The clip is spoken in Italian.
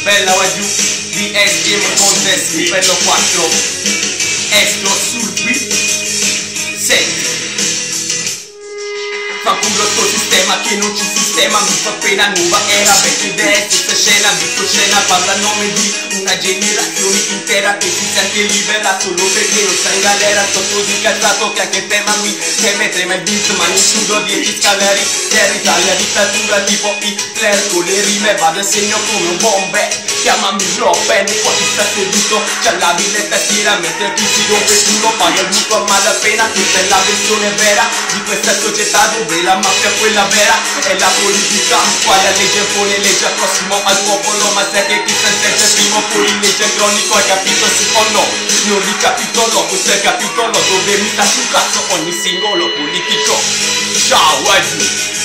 bella waggiù di STM Contest, livello 4, estro sul beat. Senti, fa culo sto sistema che non ci sistema, mi fa pena, nuova era, vecchie idee, stessa scena, scena, parla a nome di una generazione intera che si sente libera solo perché non sta in galera. Sto così cazzato che anche te mammi teme, trema il beat, ma non chiudo 10 scalari, terra Italia, dittatura tipo Hitler, con le rime vado a segno come un bombe. Chiamami Robben, qua ti sta seduto, c'ha la villetta tira, mentre chi si rompe il culo paga il mutuo a malapena. Questa è la versione vera di questa società dove la mafia quella vera è la politica, qua la legge pone legge al prossimo al popolo, ma sai che chi sentenza è primo fuori legge il cronico, hai capito sì o no? Non ricapitolo, questo è il capitolo dove mi sta sul cazzo ogni singolo politico. Ciao,